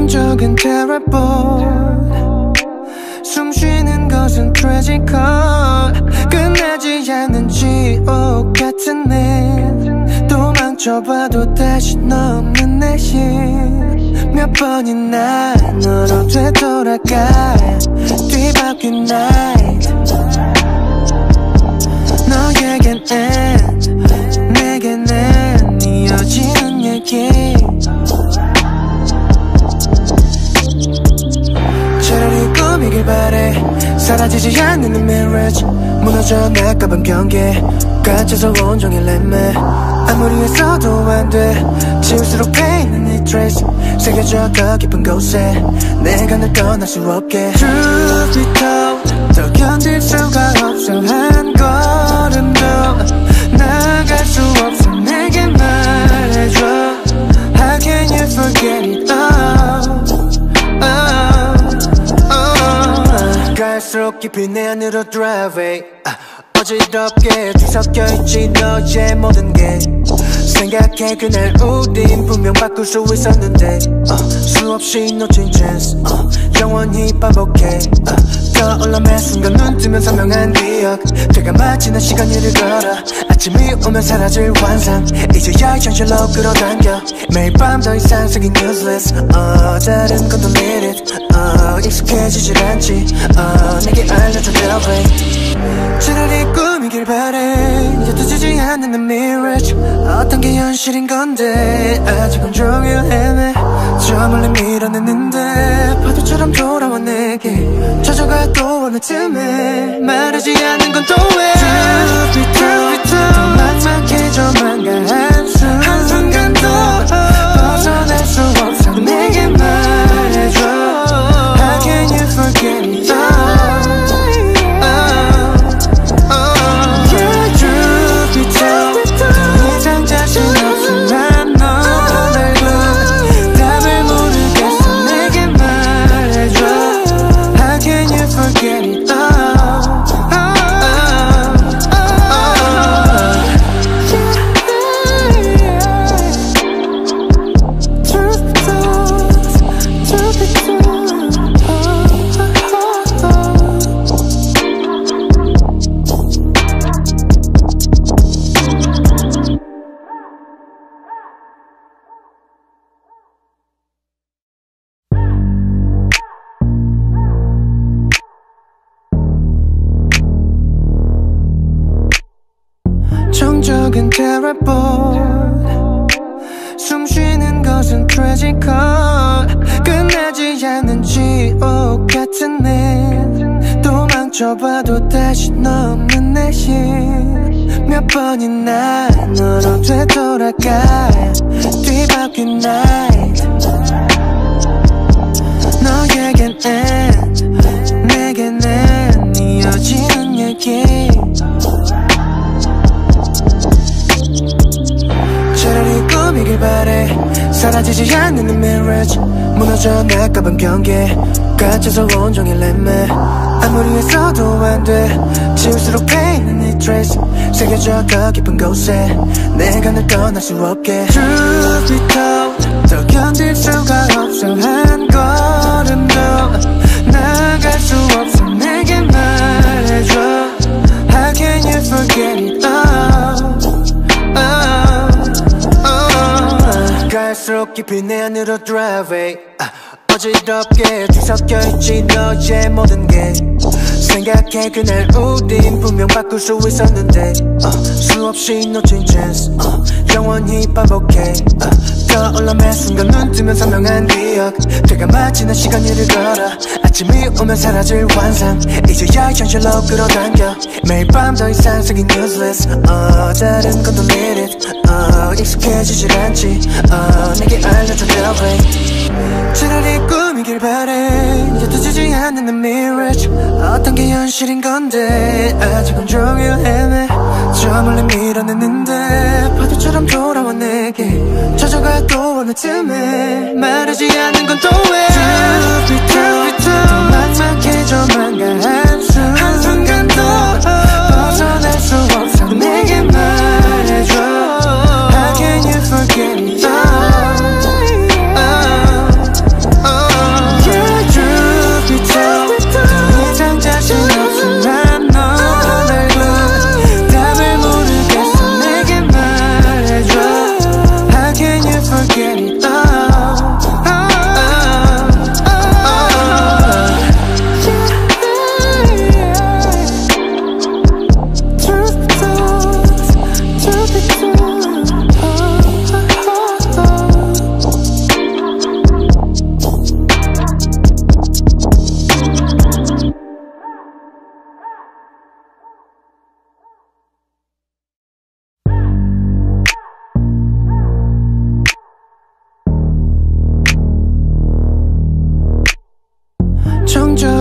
정적은 terrible. 숨 쉬는 것은 tragical. 끝나지 않는 지옥 같은 내 도망쳐봐도 다신 없는 내심. 몇 번이나 너로 되돌아가 뒤바뀐 night. 너에겐 end, 내겐 end. 이어지는 얘기. 차라리 꿈이길 바래. 사라지지 않는 marriage. 무너져 나가본 경계. 갇혀서 온종일 렘매. 아무리 했어도 안돼. 지울수록 패이는 이 trace. 새겨져 더 깊은 곳에. 내가 널 떠날 수 없게. Truth be told, 더 견딜 수가 없어. 한 걸음도 나갈 수 없어. 내게 말해줘. How can you forget it all? 갈수록 깊이 내 안으로 drive it. 어지럽게 뒤섞여있지 너의 모든 게. 생각해 그날 우린 분명 바꿀 수 있었는데 수없이 놓친 chance. 영원히 반복해. 떠올라 매 순간 눈 뜨면 선명한 기억. 되가 마치 난 시간 일을 걸어. 아침이 오면 사라질 환상. 이제야 현실로 끌어당겨. 매일 밤 더 이상 쓰긴 useless. 다른 건 delete it. 익숙해지질 않지. 내게 알려줘 love it. 차라리 꿈이길 바래. 옅어지지 않는 the mirage. 어떤 게 현실인 건데 아직 온종일 헤매. 저 멀리 밀어냈는데 파도처럼 돌아와 내게. 젖어가 또 어느 틈에 말하지 않는 건 또 왜. 더 막막해져만 가 한순간도 벗어날 수 없어. 내게 말해줘. How can you forget it all? 정적은 terrible. 숨 쉬는 것은 tragical. 끝나지 않는 지옥 같은 내 도망쳐봐도 다신 없는 내심. 몇 번이나 너로 되돌아가 뒤바뀐 night. 너에겐 end, 내겐 end. 이어지는 얘기. 차라리 꿈이길 바래. 사라지지 않는 marriage. 무너져 나가본 경계. 갇혀서 온종일 렘매. 아무리 했어도 안돼. 지울수록 패이는 이 trace. 새겨져 더 깊은 곳에. 내가 널 떠날 수 없게. Truth be told, 더 견딜 수가 없어. 한 걸음도 나갈 수 없어. 내게 말해줘. How can you forget it all? 갈수록 깊이 내 안으로 drive it. 어지럽게 뒤섞여있지 너의 모든 게. 생각해 그날 우린 분명 바꿀 수 있었는데 수없이 놓친 chance. 영원히 반복해. 떠올라 매 순간 눈 뜨면 선명한 기억. 되가 마치 난 시간 일을 걸어. 아침이 오면 사라질 환상. 이제야 현실로 끌어당겨. 매일 밤 더 이상 쓰긴 useless. 다른 건 delete it. 익숙해지질 않지. 내게 알려줘 love it. 차라리 꿈이길 바래. 옅어지지 않는 the mirage. 어떤 게 현실인 건데 아직 온종일 헤매. 저 멀리 밀어냈는데 파도처럼 돌아와 내게. 젖어가 또 어느 틈에 말하지 않는 건 또 왜. 더 막막해져만 가 한순간도 벗어날 수 없어. 내게 말해줘. How can you forget it all?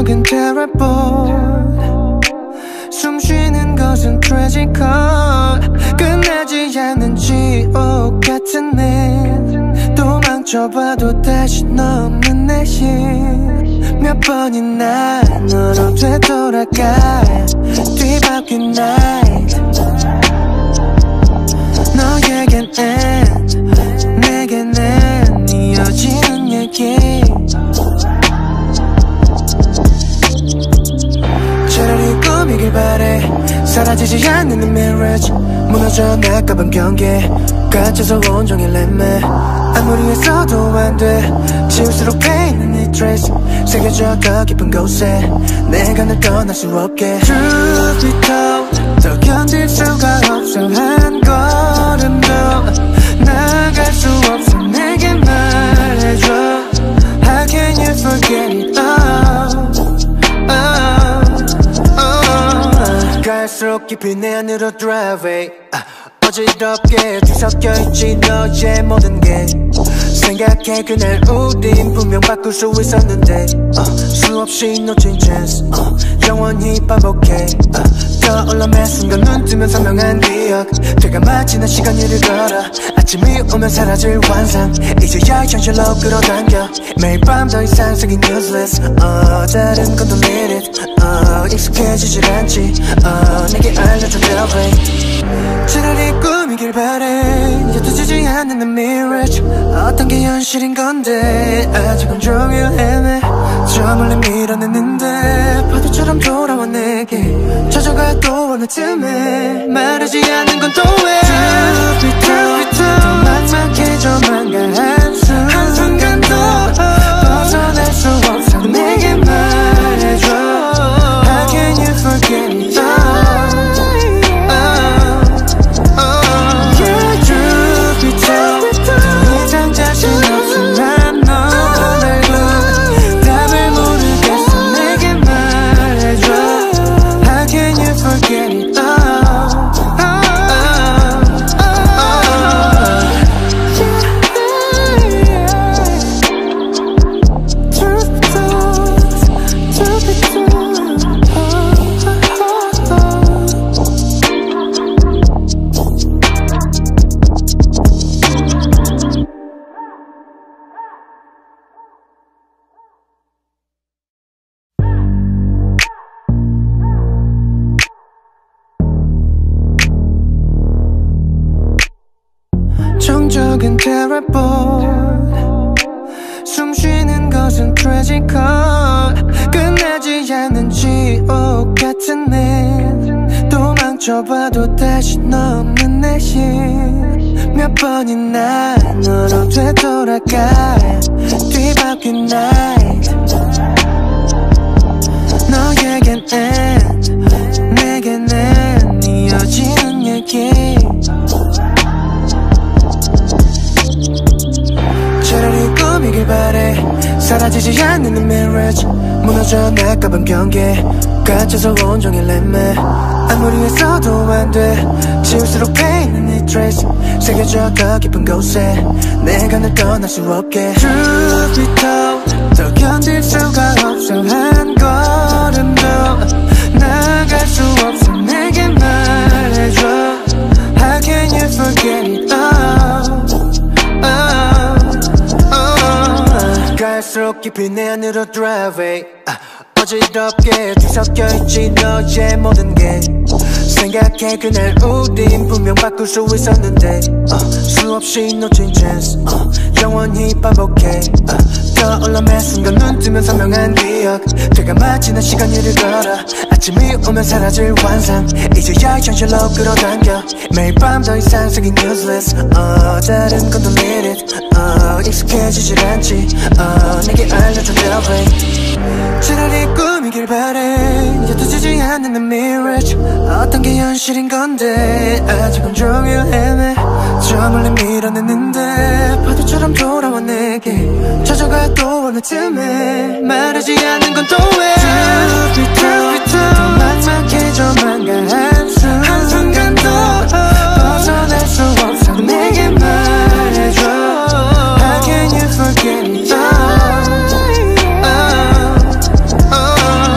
정적인 terrible 숨쉬는 것은 tragical 끝나지 않는 지옥 같은 내 도망쳐봐도 다시 없는 내심 몇 번이나 너로 되돌아가 뒤바뀐 night 너에겐 end 내겐 end 이어지는 얘기 차라리 꿈이길 바래 사라지지 않는 mirage 무너져 나가본 경계 갇혀서 온종일 렘매 아무리 했어도 안돼 지울수록 패이는 이 trace 새겨져 더 깊은 곳에 내가 널 떠날 수 없게 Truth be told 더 견딜 수가 없어 한 걸음도 나갈 수 없어 내게 말해줘 How can you forget it all 갈수록 깊이 내 안으로 drive 어지럽게 뒤섞여있지 너의 모든 게 생각해 그날 우린 분명 바꿀 수 있었는데 수없이 놓친 chance 영원히 반복해 떠올라 매 순간 눈 뜨면 선명한 기억 되가 마치 난 시간 위를 걸어 아침이 오면 사라질 환상 이제야 현실로 끌어당겨 매일 밤 더 이상 생긴 useless 다른 건 don't need it 익숙해지질 않지 내게 알려줘 girlfriend 차라리 꿈이길 바래 옅어지지 않는 the mirage 어떤 게 현실인 건데 아직 온종일 헤매 저 멀리 밀어냈는데 파도처럼 돌아와 내게 젖어가 또 어느 틈에 말하지 않는 건 또 왜 더 막막해져만 가 한순간도 벗어날 수 없어 내게 말해줘 How can you forget it all 정적인 terrible 숨쉬는 것은 tragical 끝나지 않는 지옥 같은 내 도망쳐봐도 다시 없는 내심 몇 번이나 너로 되돌아가 뒤바뀐 night 너에겐 end 내겐 end 이어지는 얘기 차라리 꿈이길 바래 사라지지 않는 the mirage 무너져 나가본 경계 갇혀서 온종일 렘매 아무리 했어도 안돼 지울수록 패이는 이 trace 새겨져 더 깊은 곳에 내가 널 떠날 수 없게 Truth be told 더 견딜 수가 없어 한 걸음도 나갈 수 없어 내게 말해줘 How can you forget it all 갈수록 깊이 내 안으로 drive 어지럽게 뒤섞여있지 너의 모든 게 생각해 그날 우린 분명 바꿀 수 있었는데 수없이 놓친 chance 영원히 반복해 떠올라 매 순간 눈 뜨면 선명한 기억 되가 마치 난 시간 위를 걸어 아침이 오면 사라질 환상 이제야 현실로 끌어당겨 매일 밤 더 이상 생긴 useless 다른 건 don't need it 익숙해지질 않지 내게 알려줘 girlfriend 차라리 꿈이길 바래 옅어지지 않는 the mirage 어떤 게 현실인 건데 아직 온종일 헤매 저 멀리 밀어냈는데 파도처럼 돌아와 내게 젖어가 또 어느 틈에 말하지 않는 건 또 왜 더 막막해져만 가 한순간도 벗어날 수 없어 내게 말해줘 How can you forget it all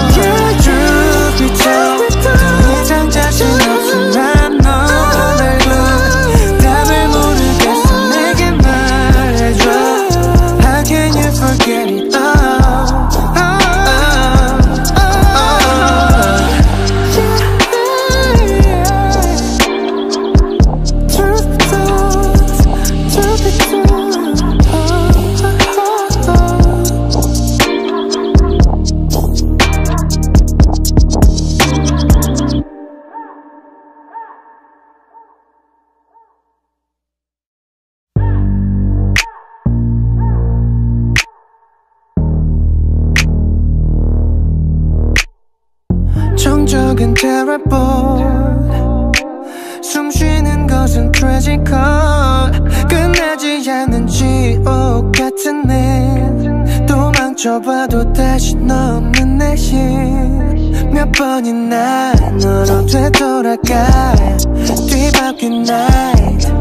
정적인 terrible 숨쉬는 것은 tragical 끝나지 않는 지옥 같은 일 도망쳐봐도 다시 너 없는 내심 몇 번이나 너로 되돌아가 뒤바뀐 night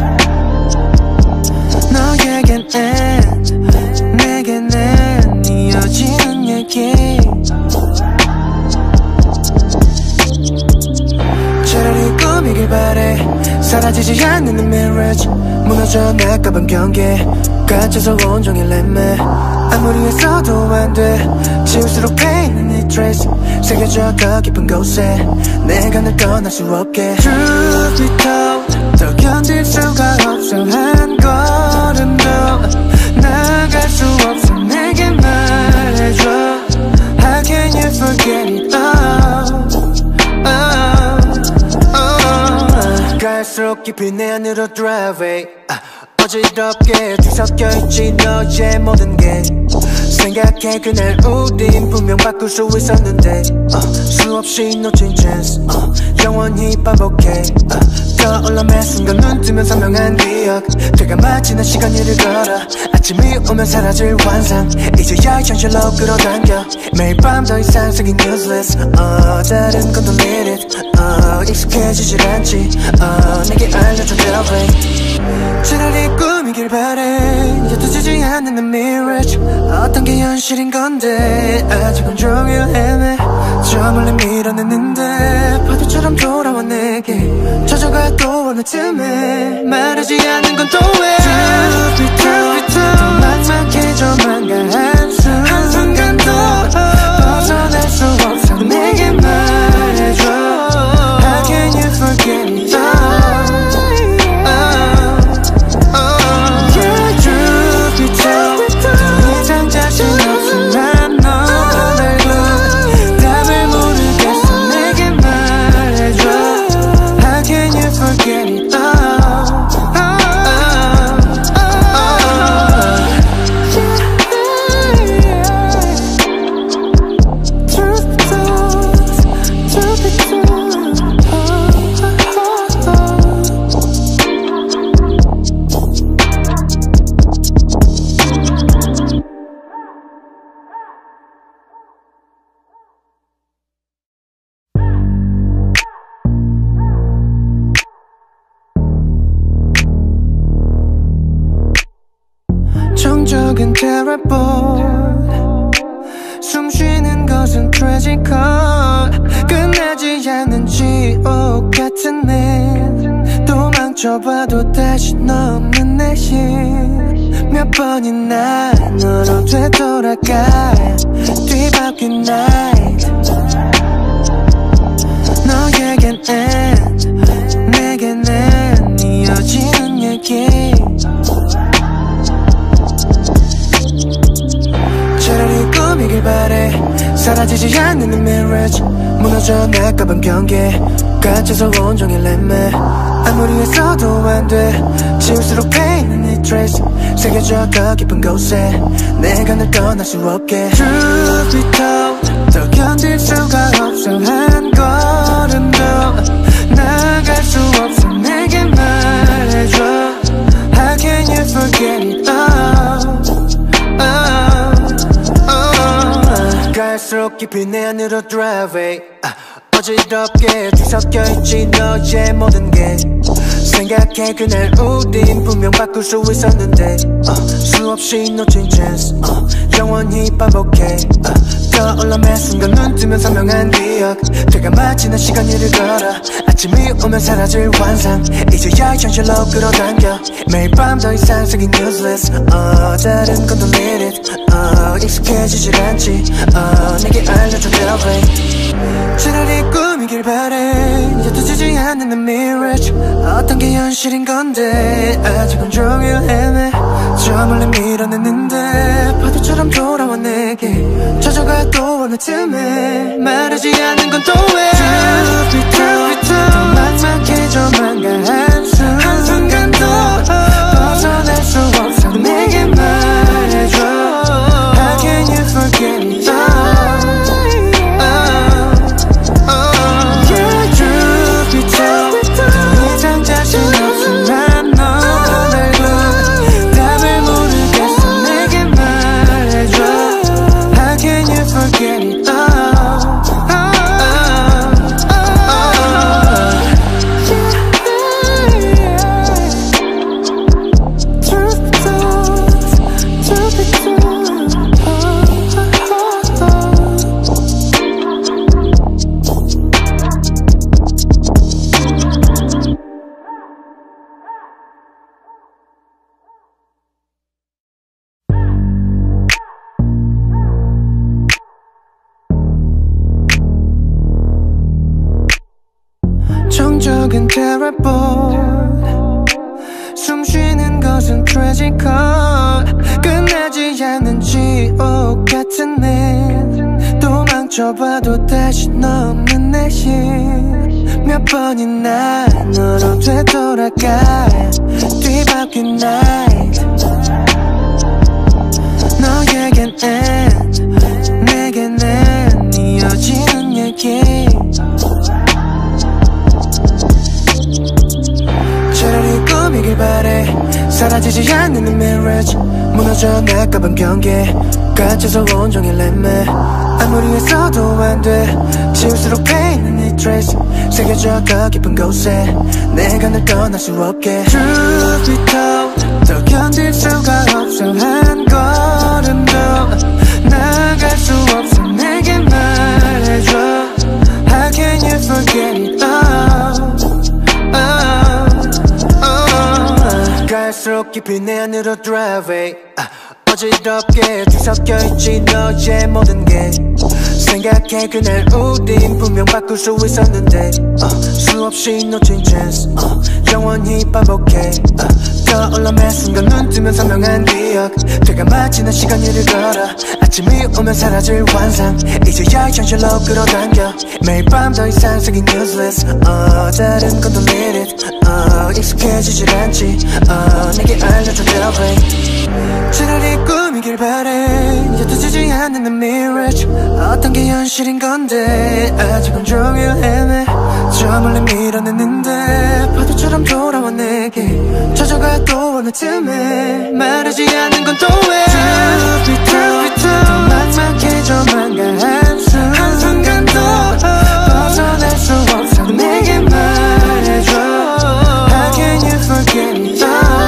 너에겐 end 내게는 이어지는 얘기 차라리 꿈이길 바래 사라지지 않는 mirage 무너져 나가본 경계 갇혀서 온종일 애매 아무리 했어도 안돼 지울수록 pain 이 trace 새겨져 더 깊은 곳에 내가 널 떠날 수 없게 Truth be told 더 견딜 수가 없어 한 걸음도 나갈 수 없어 내게 말해줘 How can you forget it all 갈수록 깊이 내 안으로 drive it 어지럽게 뒤섞여있지 너의 모든 게 생각해 그날 우린 분명 바꿀 수 있었는데 수없이 놓친 chance 영원히 반복해 떠올라 매 순간 눈 뜨면 선명한 기억 되가 마치 난 시간 일을 걸어 아침이 오면 사라질 환상 이제야 현실로 끌어당겨 매일 밤 더 이상 생긴 useless 다른 건 don't need it 익숙해지질 않지 내게 알려줘 girlfriend 차라리 꿈이길 바래 옅어지지 않는 mirage 어떤 게 현실인 건데 아직 온종일 헤매 저 멀리 밀어냈는데 파도처럼 돌아와 내게 젖어가 또 어느 틈에 말하지 않는 건 또 왜 더 막막해져만 가 한순간도 벗어날 수 없어 내게 말해줘 How can you forget me 정적인 terrible 숨쉬는 것은 tragical 끝나지 않는 지옥 같은 일 도망쳐봐도 다시 너 없는 내심 몇 번이나 너로 되돌아가 뒤바뀐 night 너에겐 end 내게는 이어지는 얘기 차라리 꿈이길 바래 사라지지 않는 mirage 무너져 나가본 경계 갇혀서 온종일 애매 아무리 했어도 안돼 지울수록 pain 이 trace 새겨져 더 깊은 곳에 내가 널 떠날 수 없게 Truth be told 더 견딜 수가 없어 한 걸음도 나갈 수 없어 내게 말해줘 How can you forget it all 갈수록 깊이 내 안으로 drive it 어지럽게 뒤섞여있지 너의 모든 게 생각해 그날 우린 분명 바꿀 수 있었는데 수없이 놓친 chance 영원히 반복해 떠올라 매 순간 눈 뜨면 선명한 기억 되가 마치 난 시간 일을 걸어 아침이 오면 사라질 환상 이제야 현실로 끌어당겨 매일 밤 더 이상 생긴 useless 다른 건 don't need it 익숙해지질 않지 내게 알려줘 girlfriend 차라리 꿈이길 바래 옅어지지 않는 mirage 어떤 게 현실인 건데 아직 온종일 헤매 저 멀리 밀어냈는데 파도처럼 돌아와 내게 젖어가 또 어느 틈에 말하지 않는 건 또 왜 더 막막해져만 가 한순간도 벗어날 수 없어 내게 말해줘 How can you forget me 정적인 terrible 숨쉬는 것은 tragical 끝나지 않는 지옥 같은 일 도망쳐봐도 다신 없는 내심 몇 번이나 너로 되돌아가 뒤바뀐 night 너에겐 end 내게는 이어지는 얘기 차라리 꿈이길 바래 사라지지 않는 marriage 무너져 나가본 경계 갇혀서 온종일 애매 아무리 했어도 안돼 지울수록 pain은 이 trace 새겨져 더 깊은 곳에 내가 널 떠날 수 없게 Truth be told 더 견딜 수가 없어 한 걸음도 나갈 수 없어 내게 말해줘 How can you forget it all 갈수록 깊이 내 안으로 drive it 어지럽게 뒤섞여있지 너의 모든 게 생각해 그날 우린 분명 바꿀 수 있었는데 수없이 놓친 chance 영원히 반복해 떠올라 매 순간 눈 뜨면 선명한 기억 되가 마치는 시간 일을 걸어 아침이 오면 사라질 환상 이제야 현실로 끌어당겨 매일 밤 더 이상 생긴 useless 다른 건 don't need it 익숙해지질 않지 내게 알려줘 love 차라리 꿈이길 바래 옅어지지 않는 the mirage 어떤 게 현실인 건데 아직은 종일 헤매 저 멀리 밀어냈는데 파도처럼 돌아와 내게 젖어가 또 어느 틈에 말하지 않는 건 또 왜 더 막막해져만 가 한순간도 벗어날 수 없어 내게 말해줘 How can you forget me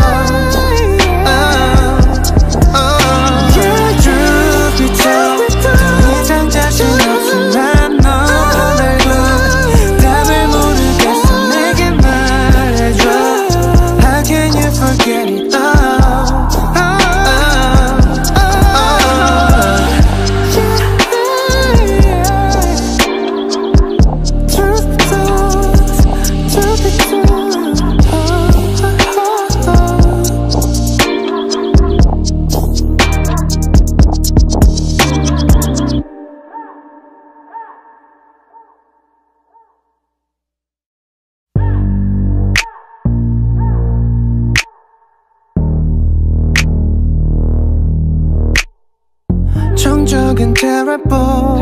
정적인 terrible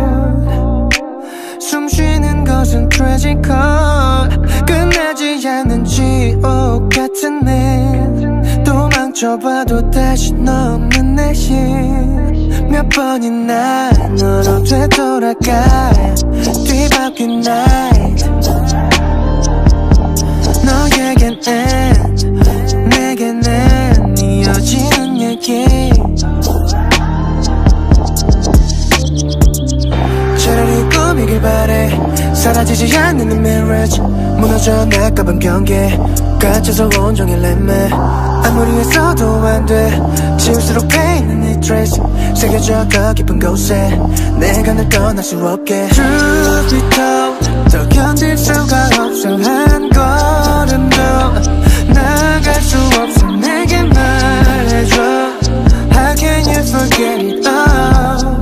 숨쉬는 것은 tragical 끝나지 않는 지옥 같은 일 도망쳐봐도 다신 없는 내심 몇 번이나 너로 되돌아가 뒤바뀐 night 너에겐 end 내게는 이어지는 얘기 차라리 꿈이길 바래 사라지지 않는 marriage 무너져 나가본 경계 갇혀서 온종일 애매 아무리 했어도 안돼 지울수록 pain은 이 trace 새겨져 더 깊은 곳에 내가 널 떠날 수 없게 Truth be told 더 견딜 수가 없어 한 걸음도 나갈 수 없어 내게 말해줘 How can you forget it all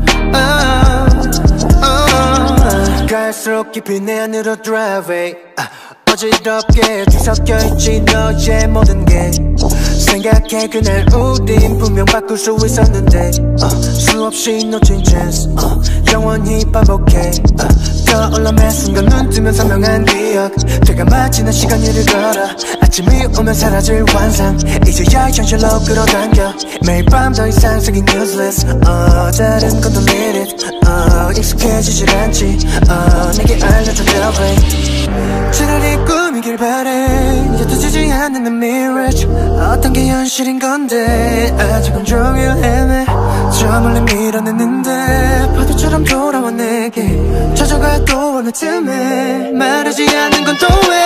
갈수록 깊이 내 안으로 drive it 어지럽게 뒤섞여있지 너의 모든 게 생각해 그날 우린 분명 바꿀 수 있었는데 수없이 놓친 chance 영원히 반복해 떠올라 매 순간 눈 뜨면 선명한 기억 되가 마치는 시간 일을 걸어 아침이 오면 사라질 환상 이제야 현실로 끌어당겨 매일 밤 더 이상 생긴 useless 다른 건 don't need it 익숙해지질 않지 내게 알려줘 love 차라리 꿈이길 바래 옅어지지 않는 the mirage 어떤 게 현실인 건데 아직은 종일 헤매 저 멀리 밀어냈는데 파도처럼 돌아와 내게 젖어가 또 어느 틈에 말하지 않는 건 또 왜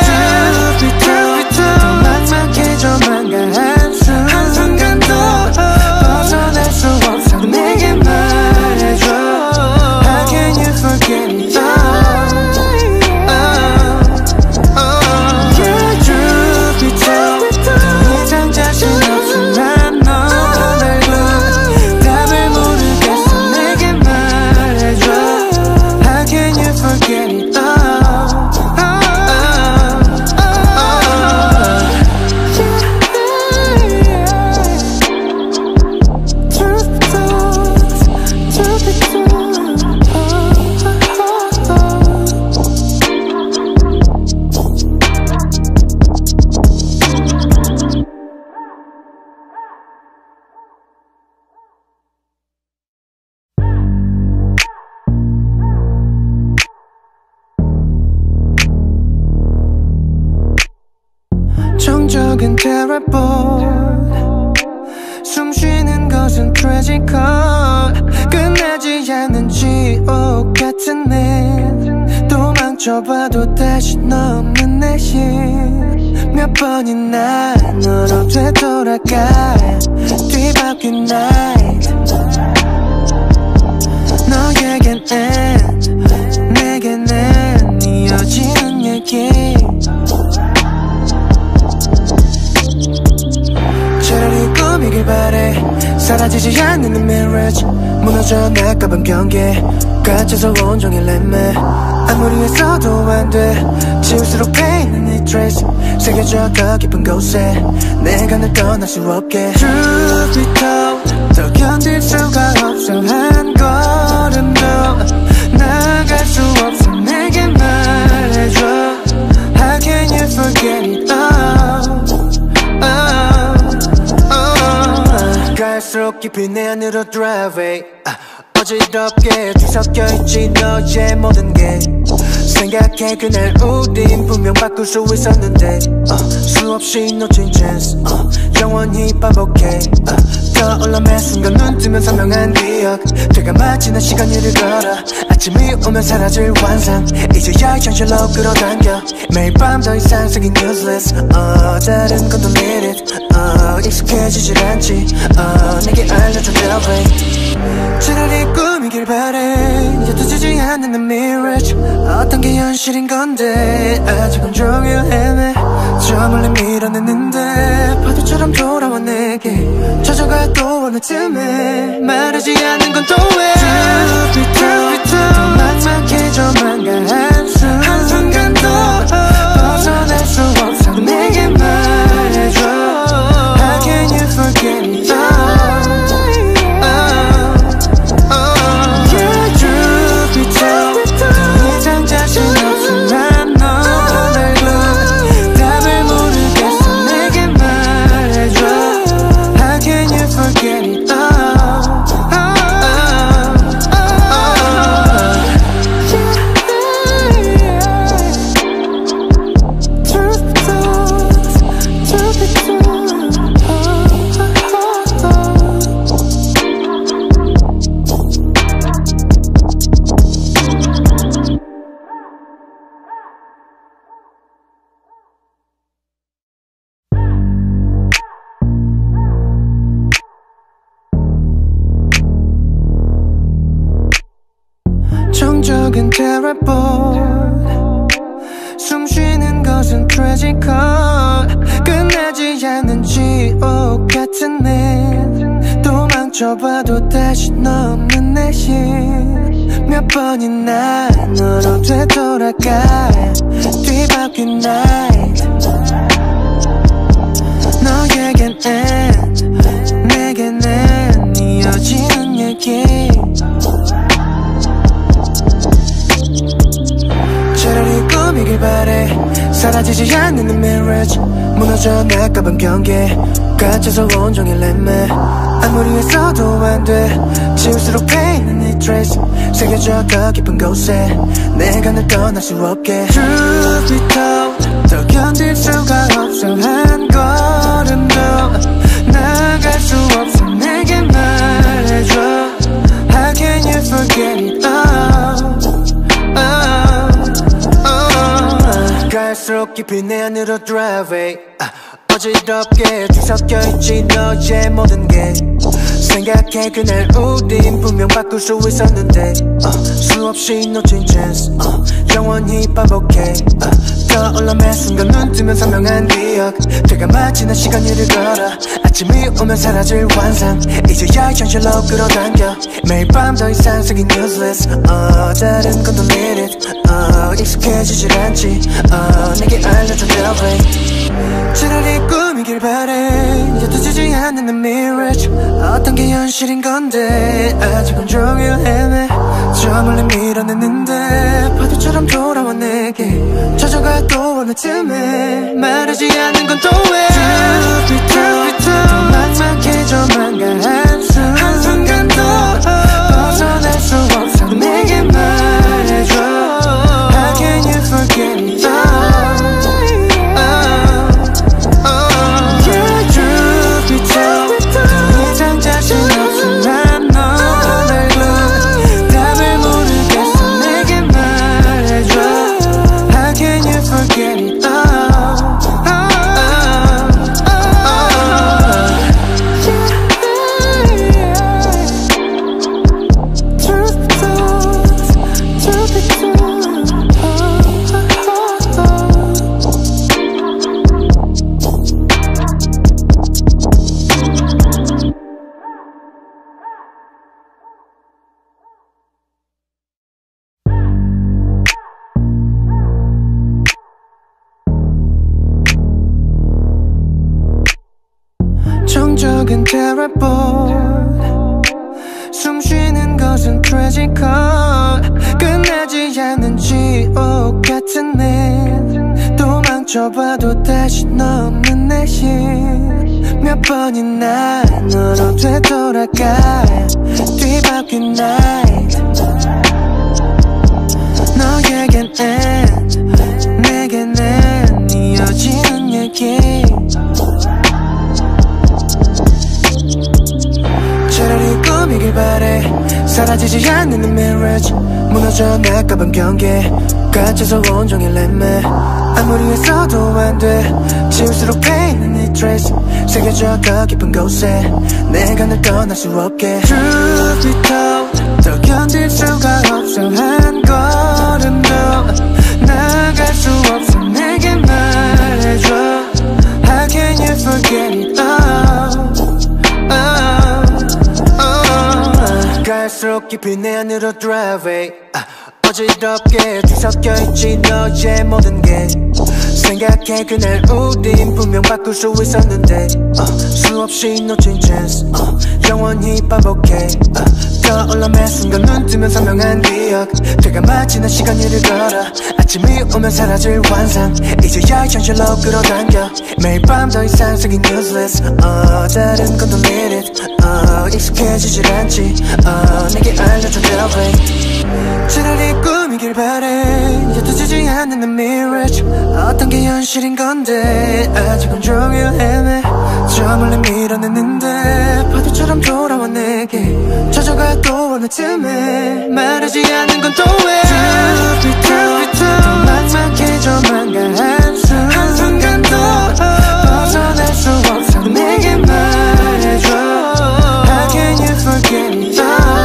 더 막막해져만 가 한순간도 벗어날 수 없어 내게 말해줘 How can you forget me 정적인 terrible. 숨 쉬는 것은 tragical. 끝나지 않는 지옥 같은 내. 도망쳐봐도 다시 넘는 내심. 몇 번이나 너로 되돌아가 뒤바뀐 night. 너에겐 end, 내게는 이어지는 얘기. 차라리 꿈이길 바래. 사라지지 않는 mirage. 무너져 나가본 경계. 갇혀서 온종일 애매. 아무리 했어도 안돼. 지울수록 패이는 이 trace. 새겨져 더 깊은 곳에. 내가 널 떠날 수 없게. Truth be told, 더 견딜 수가 없어. 한 걸음도 나갈 수 없어. 내게 말해줘. How can you forget it all? 갈수록 깊이 내 안으로 drive it. 어지럽게 뒤섞여있지 너의 모든 게. 생각해 그날 우린 분명 바꿀 수 있었는데 수없이 놓친 chance 영원히 반복해. 떠올라 매 순간 눈 뜨면 선명한 기억. 되가 마치는 시간 일을 걸어. 아침이 오면 사라질 환상. 이제야 현실로 끌어당겨. 매일 밤 더 이상 생긴 useless. 다른 건 don't need it. 익숙해지질 않지. 내게 알려줘 the way. 차라리 꿈이길 바래. 옅어지지 않는 the mirage. 어떤 게 현실인 건데 아직은 종일 헤매. 저 멀리 밀어내는데 파도처럼 돌아와 내게. 젖어가 또 어느 틈에 말하지 않는 건 또 왜. 더 막막해져만 가 한순간도 벗어날 수 없어. 내게 말해줘. How can you forget me? 정적인 terrible. 숨 쉬는 것은 tragical. 끝나지 않는 지옥 같은 내. 도망쳐봐도 다시 넘는 내심. 몇 번이나 너로 되돌아가 뒤바뀐 night. 너에겐 end, 내게는 이어지는 얘기. 차라리 꿈이길 바래. 사라지지 않는 mirage. 무너져 나가본 경계. 갇혀서 온종일 애매. 아무리 했어도 안돼. 지울수록 패이는 이 trace. 새겨져 더 깊은 곳에. 내가 널 떠날 수 없게. Truth be told, 더 견딜 수가 없어. 한 걸음도 나갈 수 없어. 내게 말해줘. How can you forget it all? 갈수록 깊이 내 안으로 drive it. 어지럽게 뒤섞여있지 너의 모든 게. 생각해 그날 우린 분명 바꿀 수 있었는데 수없이 놓친 chance 영원히 반복해. 떠올라 매 순간 눈 뜨면 선명한 기억. 되가 마치는 시간 일을 걸어. 아침이 오면 사라질 환상. 이제야 현실로 끌어당겨. 매일 밤 더 이상 생긴 useless. 다른 건 don't need it. 익숙해지질 않지. 내게 알려줘 the way. 차라리 꿈이길 바래. 옅어지지 않는 the mirage. 어떤 게 현실인 건데 아직은 종일 헤매. 저 멀리 밀어내는데 파도처럼 돌아와 내게. 젖어가 또 어느 틈에 말하지 않는 건 또 왜. 막막해져만 가 한순간도 벗어날 수 없어. 내게 말해줘. How can you forget me? 정적인 terrible 숨 쉬는 것은 tragical 끝나지 않는 지옥 같은 일 도망쳐봐도 다시 넘는 내심 몇 번이나 너로 되돌아가 뒤바뀐 night 너에겐 end 내겐 이어지는 얘기 차라리 꿈이길 바래 사라지지 않는 mirage 무너져 나가본 경계 갇혀서 온종일 애매 아무리 했어도 안돼 지울수록 패이는 이 trace 새겨져 더 깊은 곳에 내가 널 떠날 수 없게 Truth be told 더 견딜 수가 없어 한 걸음도 나아갈 수 없어 내게 말해줘 How can you forget it all 갈수록 깊이 내 안으로 drive it 어지럽게 뒤섞여있지 너의 모든 게 생각해 그날 우린 분명 바꿀 수 있었는데 수없이 놓친 chance 영원히 반복해 떠올라 매 순간 눈 뜨면 선명한 기억 되감아 지난 시간 일을 걸어 아침이 오면 사라질 환상 이제야 현실로 끌어당겨 매일 밤 더 이상 생긴 useless 다른 건 delete it 익숙해지질 않지 내게 알려줘 the way 차라리 꿈이길 바래 옅어지지 않는 the mirage 어떤 게 현실인 건데 아직은 종일 헤매 저 멀리 밀어냈는데 파도처럼 돌아와 내게 젖어가 또 어느 틈에 말하지 않는 건 또 왜 더 막막해져만 가 한순간도 벗어날 수 없어 내게 말해줘 How can you forget me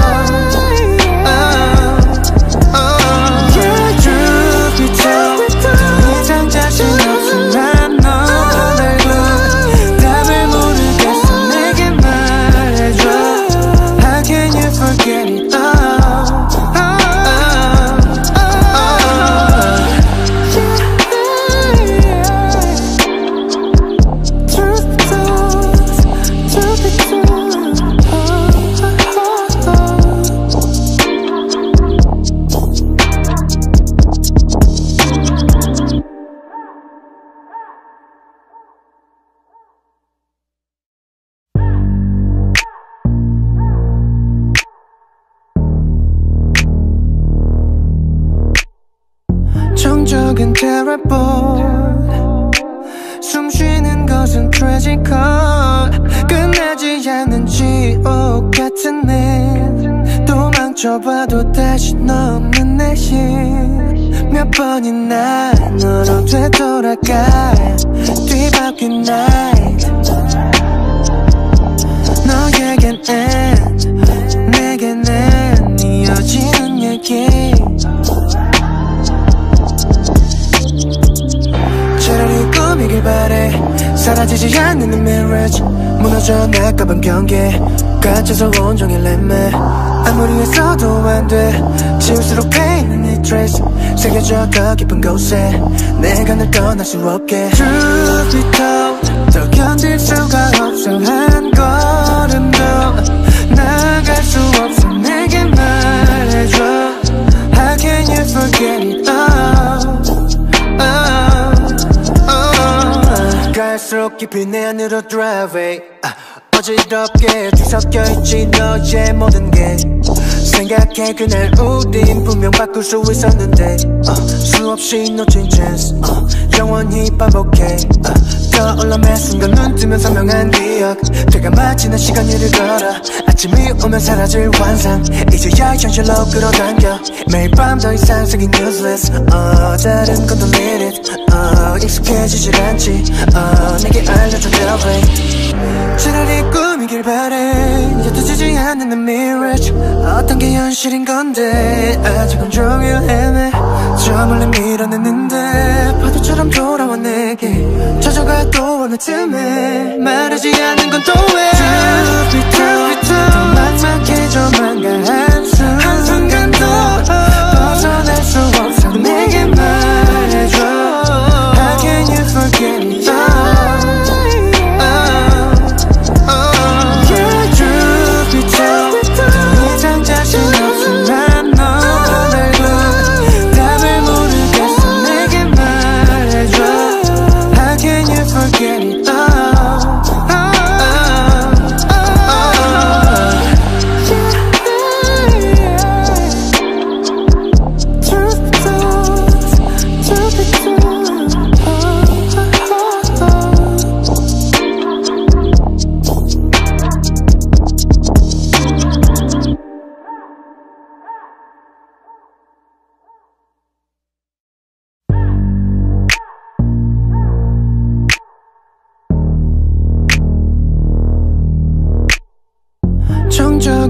정적인 terrible 숨 쉬는 것은 tragical 끝나지 않는 지옥 같은 일 도망쳐봐도 다시 넘는 내심 몇 번이나 너로 되돌아가 뒤바뀐 night 너에겐 end 내겐 end 이어지는 얘기 차라리 꿈이길 바래 사라지지 않는 mirage 무너져 나가본 경계 갇혀서 온종일 애매 아무리 했어도 안돼 지울수록 패이는 이 trace 새겨져 더 깊은 곳에 내가 널 떠날 수 없게 Truth be told 더 견딜 수가 없어 한 걸음도 나아갈 수 없어 내게 말해줘 How can you forget it all 갈수록 깊이 내 안으로 drive it 어지럽게 뒤섞여있지 너의 모든 게 생각해 그날 우린 분명 바꿀 수 있었는데 수없이 놓친 chance 영원히 반복해 떠올라 매 순간 눈 뜨면 선명한 기억 되감아 지난 시간 일을 걸어 아침이 오면 사라질 환상 이제야 현실로 끌어당겨 매일 밤 더 이상 생긴 useless 다른 건 delete it 익숙해지질 않지 내게 알려줘 the way 차라리 꿈이길 바래 옅어지지 않는 the mirage 어떤 게 현실인 건데 아직은 종일 헤매 저 멀리 밀어냈는데 파도처럼 돌아와 내게 젖어가 또 어느 틈에 말하지 않는 건 또 왜 더 막막해져만 가 한순간도 벗어날 수 없어 내게 말해줘 How can you forget me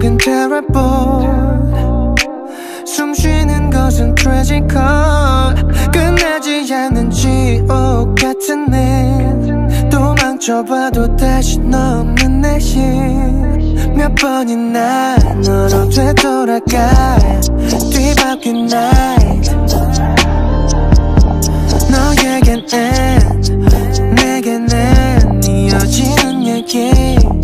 정적인 terrible 숨쉬는 것은 tragical 끝나지 않는 지옥 같은 일 도망쳐봐도 다신 없는 내심 몇 번이나 너로 되돌아가 뒤바뀐 night 너에겐 end 내겐 이어지는 얘기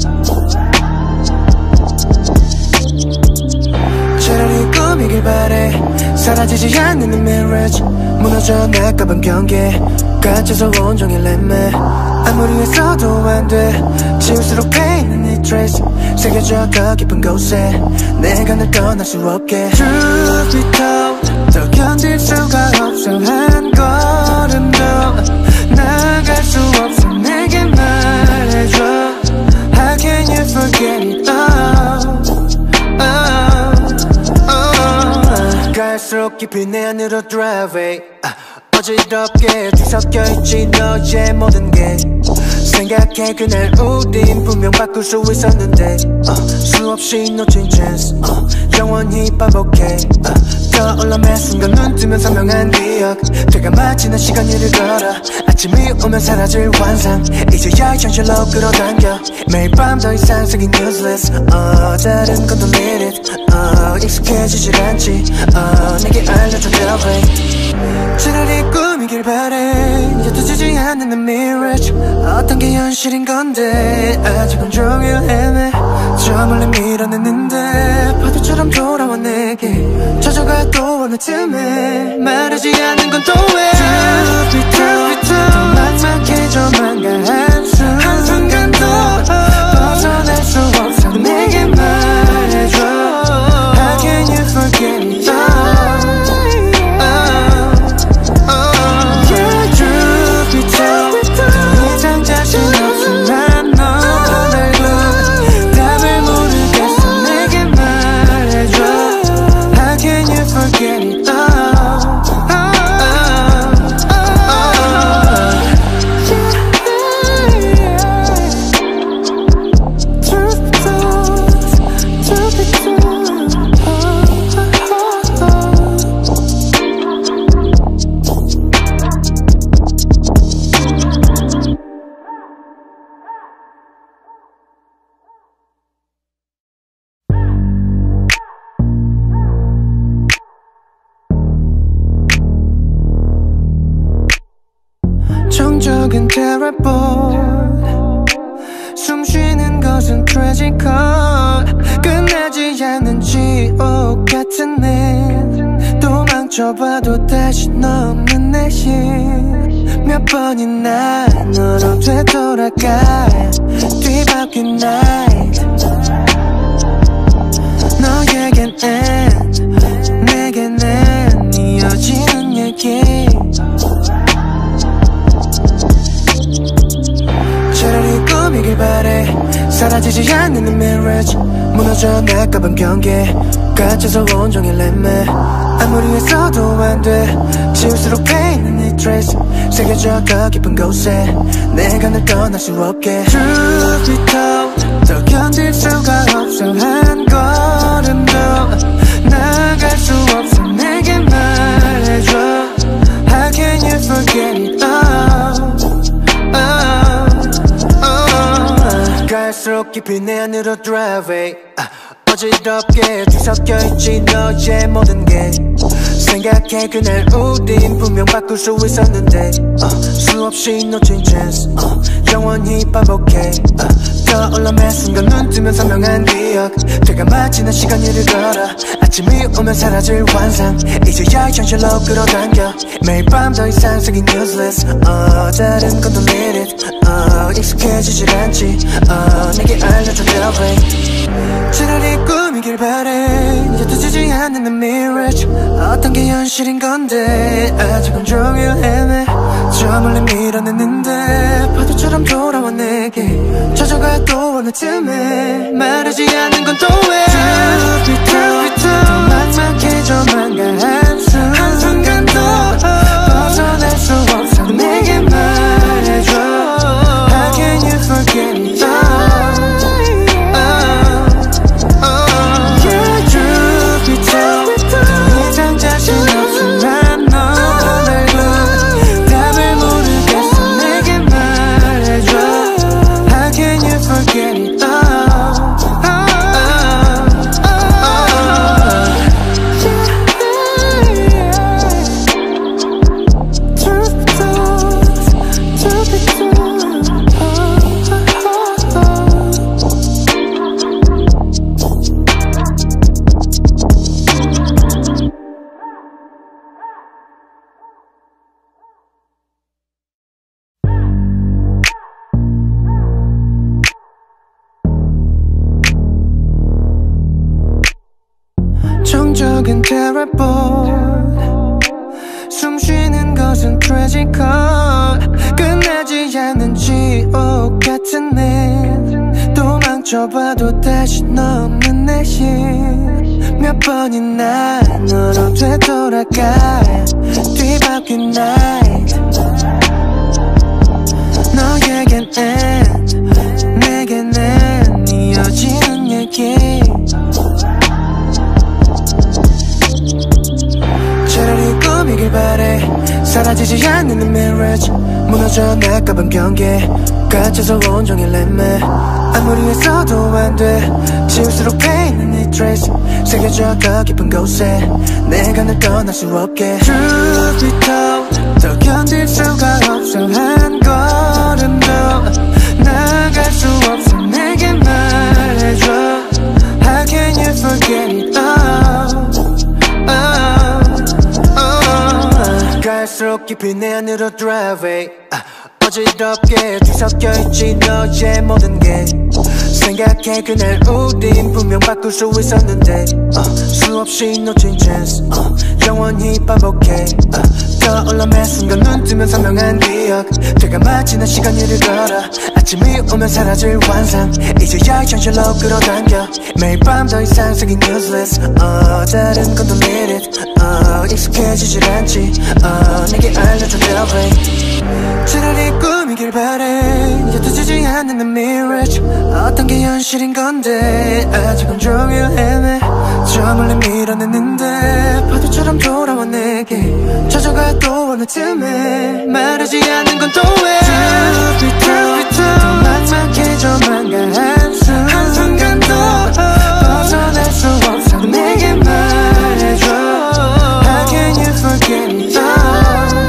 차라리 꿈이길 바래 사라지지 않는 marriage 무너져 나가본 경계 갇혀서 온종일 렘매 아무리 했어도 안돼 지울수록 패이는 이 trace 새겨져 더 깊은 곳에 내가 널 떠날 수 없게 Truth be told 더 견딜 수가 없어 한 걸음도 나갈 수 없어 내게 말해줘 How can you forget it all 갈수록 깊이 내 안으로 drive 어지럽게 뒤섞여있지 너의 모든 게 생각해 그날 우린 분명 바꿀 수 있었는데 수없이 놓친 chance 영원히 반복해 떠올라 매 순간 눈 뜨면 선명한 기억 되가 마치 난 시간 일을 걸어 아침이 오면 사라질 환상 이제야 현실로 끌어당겨 매일 밤 더 이상 쓰긴 useless 다른 건 delete it 익숙해지질 않지 내게 알려줘 love 차라리 꿈이길 바래 옅어지지 않는 the mirage 어떤 게 현실인 건데 아직 온종일 헤매 저 멀리 밀어냈는데 파도처럼 돌아와 내게 젖어가 또 어느 틈에 말하지 않는 건 또 왜 더 막막해져만 가 한순간도 벗어날 수 없어 내게 말해줘 How can you forget it all 정적인 terrible 숨쉬는 것은 tragical 끝나지 않는 지옥 같은 일 도망쳐봐도 다신 없는 내심 몇 번이나 너로 되돌아가 뒤바뀐 night 너에겐 end 내겐 end 이어지는 얘기 차라리 꿈이길 바래 사라지지 않는 marriage 무너져 나가본 경계 갇혀서 온종일 렘매 아무리 했어도 안돼 지울수록 패이는 이 trace 새겨져 더 깊은 곳에 내가 널 떠날 수 없게 Truth be told 더 견딜 수가 없어 한 걸음도 나갈 수 없어 내게 말해줘 How can you forget it all 갈수록 깊이 내 안으로 drive 어지럽게 뒤섞여있지 너의 모든 게 생각해 그날 우린 분명 바꿀 수 있었는데 수없이 놓친 chance 영원히 반복해 떠올라 매 순간 눈 뜨면 선명한 기억 되가 마치 난 시간 일을 걸어 아침이 오면 사라질 환상 이제야 현실로 끌어당겨 매일 밤 더 이상 쓰긴 useless 다른 건 delete it 익숙해지질 않지 내게 알려줘 love 차라리 꿈이길 바래 옅어지지 않는 the mirage 어떤 게 현실인 건데 아직 온종일 헤매 저 멀리 밀어냈는데 파도처럼 돌아와 내게 젖어가 또 어느 틈에 말하지 않는 건 또 왜 더 막막해져만 가 한순간도 벗어날 수 없어 내게 말해줘 How can you forget it all 정적인 terrible. 숨쉬는 것은 tragical. 끝나지 않는 지옥 같은 내. 도망쳐봐도 다신 없는 내심. 몇 번이나 너로 되돌아가 뒤바뀐 night. 너에겐 end, 내겐 end. 이어지는 얘기. 차라리 꿈이길 바래. 사라지지 않는 mirage. 무너져 나가본 경계. 갇혀서 온종일 렘매. 아무리 했어도 안돼. 지울수록 패이는 이 trace. 새겨져 더 깊은 곳에. 내가 널 떠날 수 없게. Truth be told, 더 견딜 수가 없어. 한 걸음도 나갈 수 없어. 내게 말해줘. How can you forget it all? 갈수록 깊이 내 안으로 drive. 어지럽게 뒤섞여있지 너의 모든 게. 생각해 그날 우린 분명 바꿀 수 있었는데. 수없이 놓친 chance. 영원히 반복해. 떠올라 매 순간 눈 뜨면 선명한 기억. 되가 마치 난 시간 위를 걸어. 아침이 오면 사라질 환상. 이제야 현실로 끌어당겨. 매일 밤 더 이상 쓰긴 useless. 다른 건 don't need it. 익숙해지질 않지. 내게 알려줘 therapy. 차라리 꿈이길 바래. 옅어지지 않는 the mirage. 어떤 게 현실인 건데 아직 온종일 헤매. 저 멀리 밀어냈는데 파도처럼 돌아와 내게. 젖어가 또 어느 틈에 말하지 않는 건 또 왜. 더 막막해져만 가 한순간도 벗어날 수 없어. 내게 말해줘. How can you forget it all?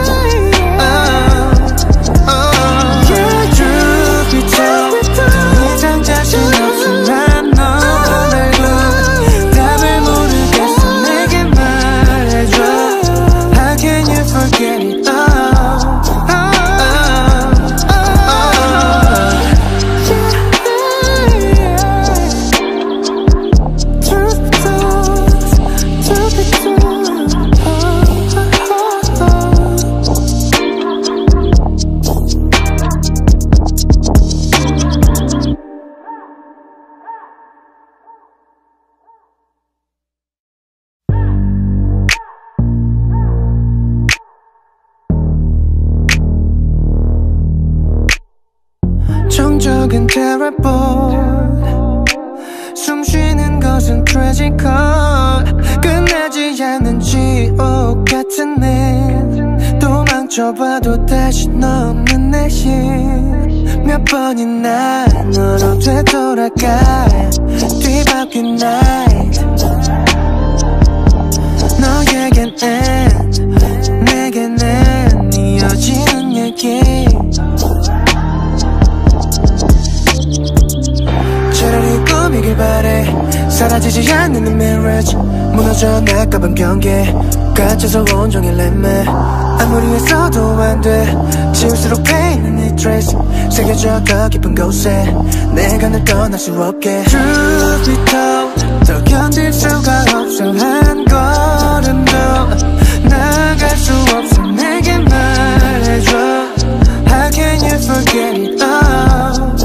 정적인 terrible. 숨쉬는 것은 tragical. 끝나지 않는 지옥 같은 내. 도망쳐봐도 다신 없는 내심. 몇 번이나 너로 되돌아가 뒤바뀐 night. 너에겐 end, 내겐 end. 이어지는 얘기. 차라리 꿈이길 바래. 사라지지 않는 the mirage. 무너져 나가본 경계. 갇혀서 온종일 렘매. 아무리 했어도 안돼. 지울수록 패이는 이 trace. 새겨져 더 깊은 곳에. 내가 널 떠날 수 없게. Truth be told, 더 견딜 수가 없어. 한 걸음도 나갈 수 없어. 내게 말해줘. How can you forget it all?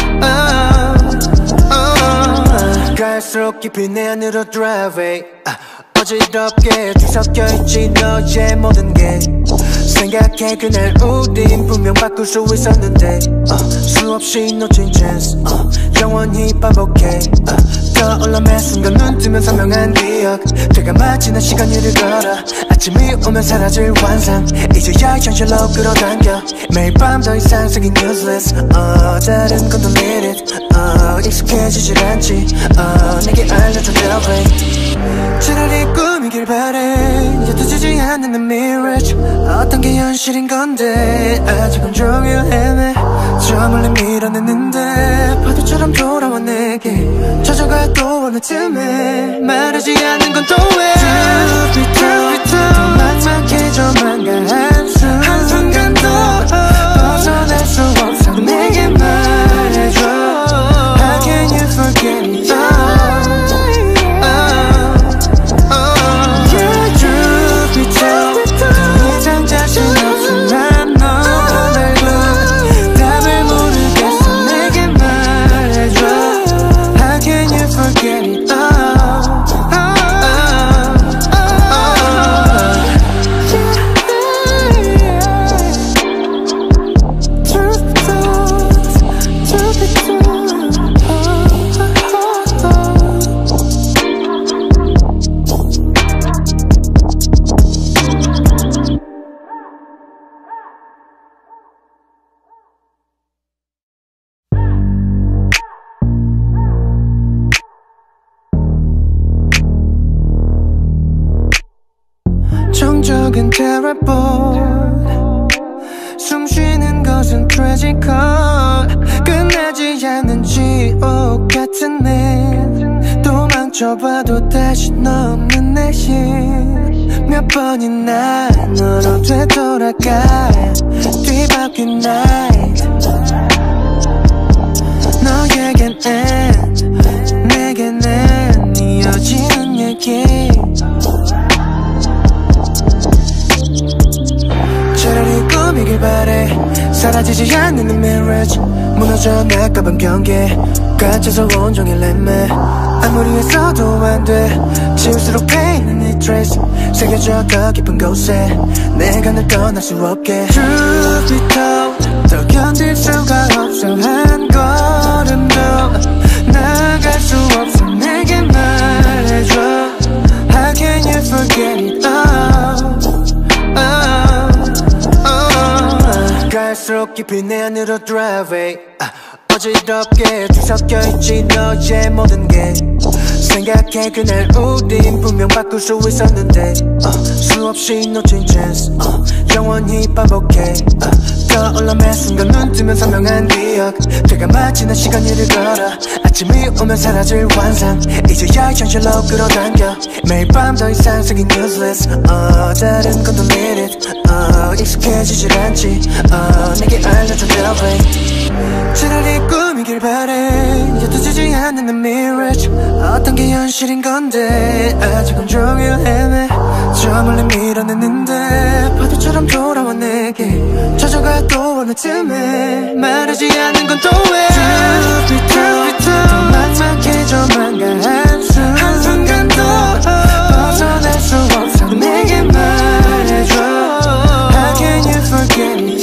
갈수록 깊이 내 안으로 drive. 어지럽게 뒤섞여있지 너의 모든 게. 생각해 그날 우린 분명 바꿀 수 있었는데. 수없이 놓친 chance. 영원히 반복해. 떠올라 매 순간 눈 뜨면 선명한 기억. 되가 마치 난 시간 위를 걸어. 아침이 오면 사라질 환상. 이제야 현실로 끌어당겨. 매일 밤 더 이상 쓰긴 useless. 다른 건 don't need it. 익숙해지질 않지. 내게 알려줘 therapy. 차라리 꿈이길 바래. 옅어지지 않는 the mirage. 어떤 게 현실인 건데 아직 온종일 헤매. 저 멀리 밀어냈는데 파도처럼 돌아와 내게. 젖어가 또 어느 틈에 말하지 않는 건 또 왜. 더 막막해져만 가 한순간도 벗어날 수 없어. 내게 말해줘. How can you forget it all? 정적인 terrible 숨쉬는 것은 tragical 끝나지 않는 지옥 같은 내 도망쳐봐도 다시 너 없는 내심 몇 번이나 너로 되돌아가 뒤바뀐 night 너에겐 end 내게는 이어지는 얘기 차라리 꿈이길 바래 사라지지 않는 mirage 무너져 나가본 경계 갇혀서 온종일 렘매 아무리 했어도 안돼 지울수록 pain은 이 trace 새겨져 더 깊은 곳에 내가 널 떠날 수 없게 Truth be told 더 견딜 수가 없어 한 걸음도 나갈 수 없어 내게 말해줘 How can you forget it all 갈수록 깊이 내 안으로 drive it 어지럽게 뒤섞여있지 너의 모든 게 생각해 그날 우린 분명 바꿀 수 있었는데 수없이 놓친 chance 영원히 반복해 떠올라 매 순간 눈 뜨면 선명한 기억 되가 마치 난 시간 일을 걸어 아침이 오면 사라질 환상 이제야 현실로 끌어당겨 매일 밤 더 이상 생긴 useless 다른 건 don't need it 익숙해지질 않지 내게 알려줘 baby 차라리 꿈이길 바래 옅어지지 않는 mirage 어떤 게 현실인 건데 아직 온종일 헤매 저 멀리 밀어냈는데 파도처럼 돌아와 내게 젖어가 또 어느 틈에 말하지 않는 건 또 왜 더 막막해져만 한순간도 벗어날 수 없어 내게 말해줘 How can you forget me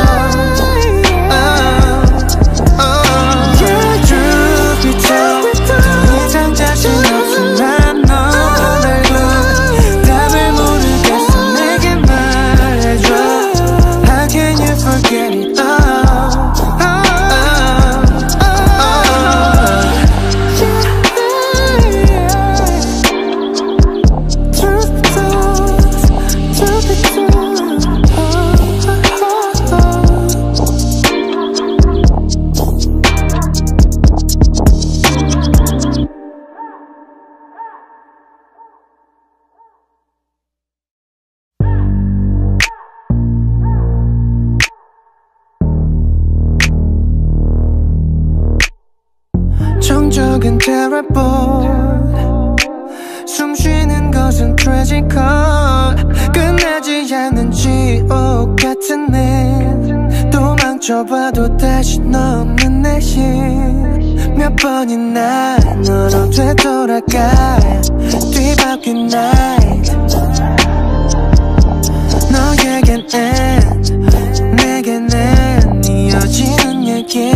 정적인 terrible 숨쉬는 것은 tragical 끝나지 않는 지옥 같은 내 도망쳐봐도 다시 너 없는 내심 몇 번이나 너로 되돌아가 뒤바뀐 night 너에겐 end 내게는 이어지는 얘기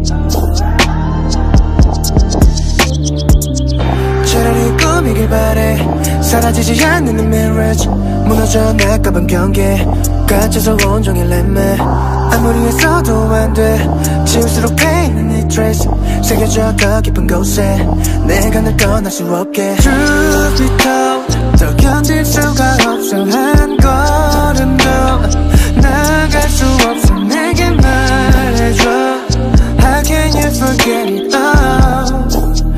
차라리 꿈이길 바래 사라지지 않는 mirage 무너져 나가본 경계 갇혀서 온종일 렘매 아무리 했어도 안돼 지울수록 pain은 이 trace 새겨져 더 깊은 곳에 내가 널 떠날 수 없게 Truth be told 더 견딜 수가 없어 한 걸음도 나갈 수 없어 내게 말해줘 How can you forget it all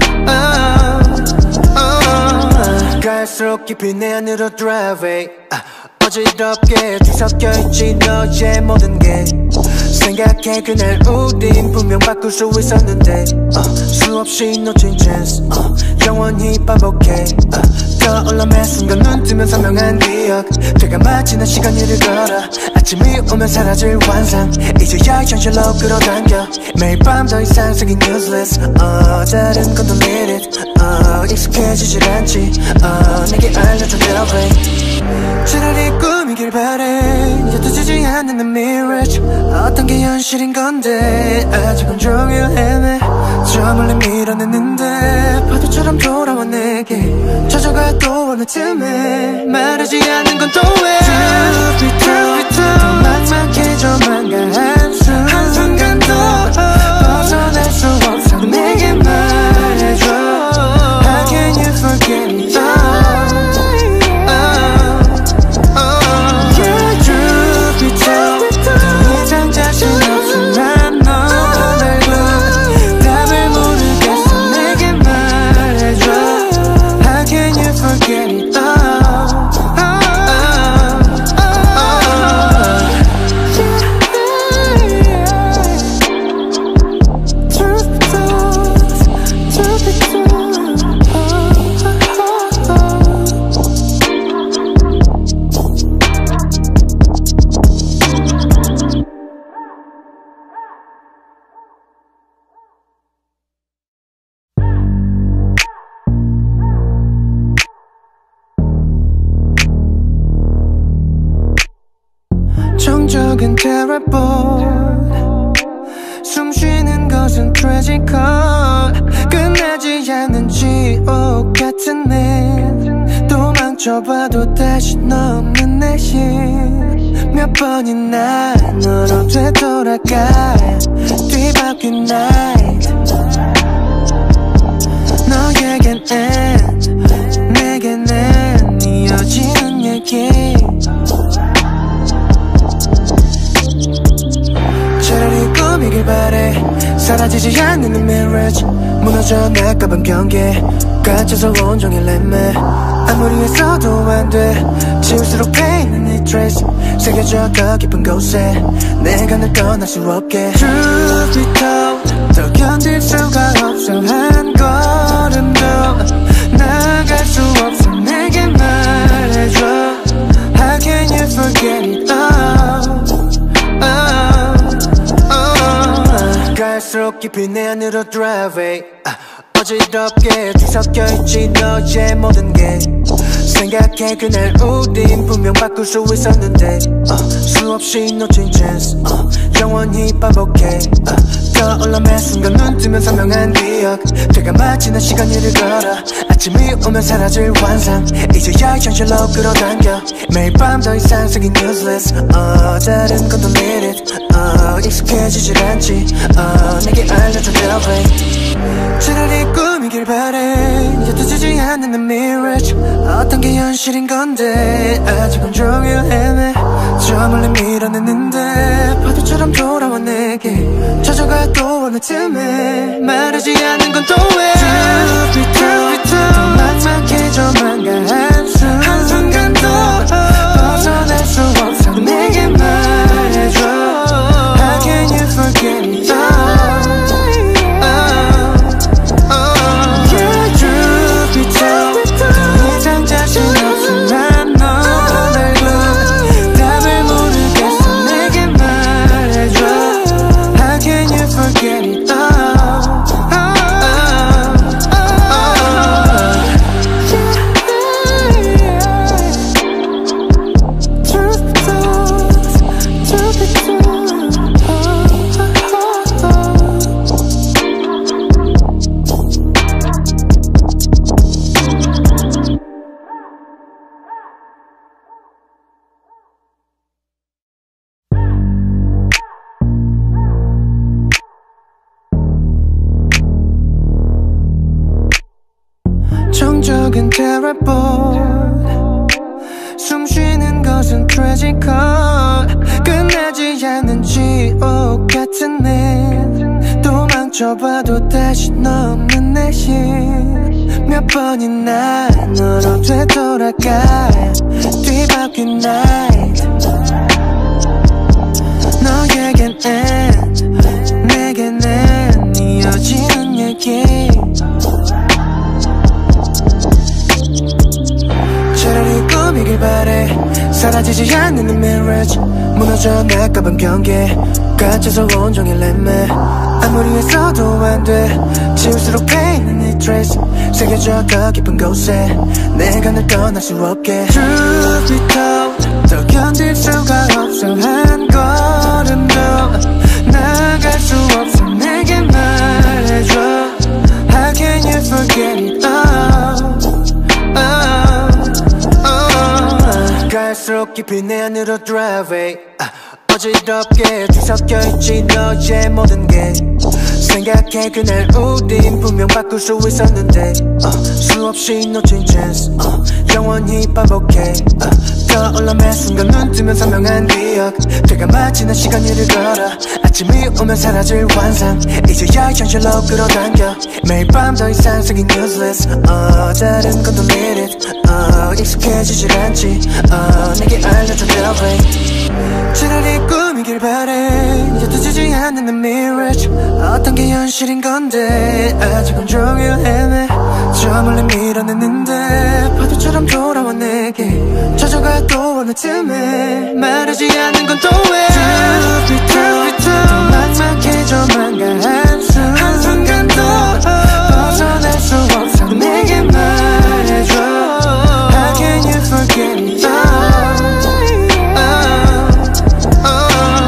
갈수록 깊이 내 안으로 drive it 어지럽게 뒤섞여있지 너의 모든 게 생각해 그날 우린 분명 바꿀 수 있었는데 수없이 놓친 chance 영원히 반복해 떠올라 매 순간 눈 뜨면 선명한 기억 되가 마치 난 시간 일을 걸어 아침이 오면 사라질 환상 이제야 현실로 끌어당겨 매일 밤 더 이상 생긴 useless 다른 건 don't need it 익숙해지질 않지 내게 알려줘 baby 차라리 꿈이길 바래 옅어지지 않는 mirage 어떤 게 현실인 건데 아직 온종일 헤매 저 멀리 밀어냈는데 파도처럼 돌아와 내게 젖어가 또 어느 틈에 말하지 않는 건 또 왜 더 막막해져만 가 한순간도 벗어날 수 없어 내게 말해줘 How can you forget me 정적인 terrible 숨쉬는 것은 tragical 끝나지 않는 지옥 같은 일 도망쳐봐도 다신 없는 내심 몇 번이나 너로 되돌아가 뒤바뀐 night 너에겐 end 내게는 이어지는 얘기 차라리 꿈이길 바래 사라지지 않는 mirage 무너져 나가본 경계 갇혀서 온종일 애매 아무리 했어도 안돼 지울수록 pain은 이 trace 새겨져 더 깊은 곳에 내가 널 떠날 수 없게 Truth be told 더 견딜 수가 없어 한 걸음도 나갈 수 없어 내게 말해줘 How can you forget it all 갈수록 깊이 내 안으로 drive it 어지럽게 뒤섞여있지 너의 모든 게 생각해 그날 우린 분명 바꿀 수 있었는데 수없이 놓친 chance 영원히 반복해 떠올라 매 순간 눈 뜨면 선명한 기억 되가 마치는 시간 일을 걸어 아침이 오면 사라질 환상 이제야 현실로 끌어당겨 매일 밤 더 이상 생긴 useless 다른 건 don't need it 익숙해지질 않지 내게 알려줘 love 차라리 꿈이길 바래 옅어지지 않는 the mirage 어떤 게 현실인 건데 아직은 종일 헤매 저 멀리 밀어냈는데 파도처럼 돌아와 내게 젖어가 또 어느 틈에 말하지 않는 건 또 왜 더 막막해져만 가 한순간도 벗어날 수 없어 내게 말해줘 How can you forget it all 정적인 terrible 숨쉬는 것은 tragical 끝나지 않는 지옥 같은 일 도망쳐봐도 다신 없는 내심 몇 번이나 너로 되돌아가 뒤바뀐 night 너에겐 end 내게는 이어지는 얘기 차라리 꿈이길 바래 사라지지 않는 mirage 무너져 나가본 경계 갇혀서 온종일 애매 아무리 했어도 안돼 지울수록 pain은 이 trace 새겨져 더 깊은 곳에 내가 널 떠날 수 없게 Truth be told 더 견딜 수가 없어 한 걸음도 나갈 수 없어 내게 말해줘 How can you forget it all 갈수록 깊이 내 안으로 drive it 어지럽게 뒤섞여있지 너의 모든 게 생각해 그날 우린 분명 바꿀 수 있었는데 수없이 놓친 chance 영원히 반복해 떠올라 매 순간 눈 뜨면 선명한 기억 되가 마치는 시간 일을 걸어 아침이 오면 사라질 환상 이제야 현실로 끌어당겨 매일 밤 더 이상 생긴 useless 다른 건 don't need it 익숙해지질 않지 내게 알려줘 love 차라리 꿈이길 바래 옅어지지 않는 the mirage 어떤 게 현실인 건데 아직은 종일 헤매 저 멀리 밀어냈는데 파도처럼 돌아와 내게 젖어가 또 어느 틈에 말하지 않는 건 또 왜 더 막막해져만 가 한순간도 벗어날 수 없어 내게 말해줘 How can you forget it all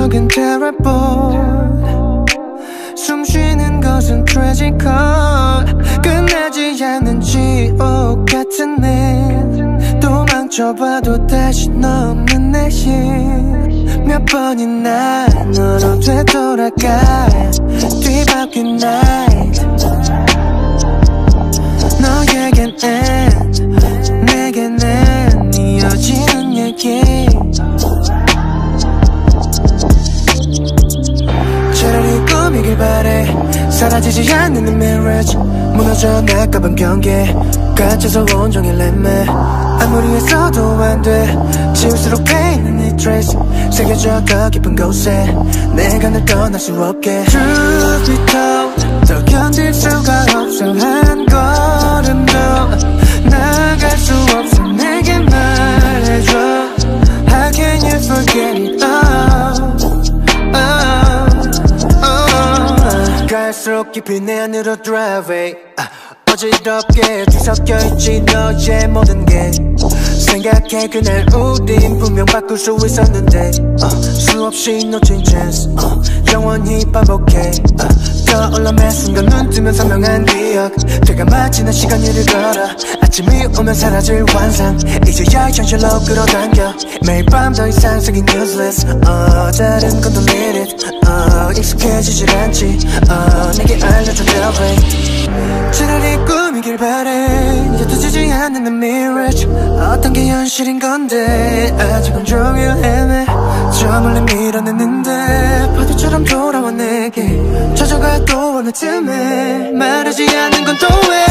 속엔 terrible. 숨 쉬는 것은 tragical. 끝나지 않는 지옥 같은 내 도망쳐봐도 다시 없는 내심. 몇 번이나 너로 되돌아가 뒤바뀐 night. 너에겐 end, 내게는 이어지는 얘기. 차라리 꿈이길 바래. 사라지지 않는 내 marriage. 무너져 나가본 경계. 갇혀서 온종일 애매. 아무리 했어도 안돼. 지울수록 베이는 이 trace. 새겨져 더 깊은 곳에 내가 널 떠날 수 없게. Truth be told, 더 견딜 수가 없어. 한 걸음도 나갈 수 없어. 내게 말해줘. How can you forget it all? 갈수록 깊이 내 안으로 drive it. 어지럽게 뒤섞여있지 너의 모든 게. 생각해 그날 우린 분명 바꿀 수 있었는데 수없이 놓친 chance 영원히 반복해. 떠올라 매 순간 눈 뜨면 선명한 기억. 되가 마치는 시간을 걸어. 아침이 오면 사라질 환상. 이제야 현실로 끌어당겨. 매일 밤 더 이상 생긴 useless. 다른 건 don't need it. 익숙해지질 않지. 내게 알려줘 love it. 차라리 꿈이길 바래. 옅어지지 않는 내 mirage. 어떤 게 현실인 건데 아직은 종일 헤매. 저 멀리 밀어내는데 파도처럼 돌아와 내게. 젖어가 또 어느 틈에 말하지 않는 건 또 왜.